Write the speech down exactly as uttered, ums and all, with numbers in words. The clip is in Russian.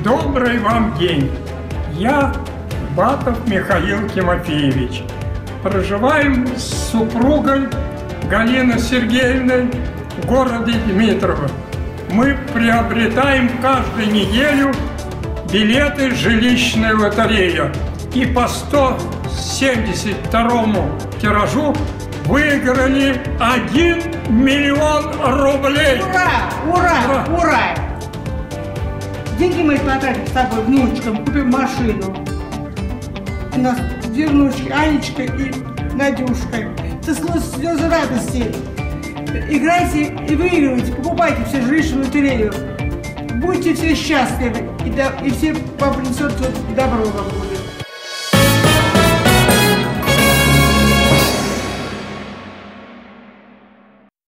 Добрый вам день. Я Батов Михаил Тимофеевич. Проживаем с супругой Галиной Сергеевной в городе Дмитрово. Мы приобретаем каждую неделю билеты жилищной лотереи. И по сто семьдесят второму тиражу выиграли один миллион рублей. Ура! Ура! Ура! Ура! Деньги мы потратим с тобой внучкам, купим машину. У нас две внучки, Анечка и Надюшка. Это слезы радости. Играйте и выигрывайте, покупайте все жилищную лотерею. Будьте все счастливы, и, да, и все вам принесет добро вам.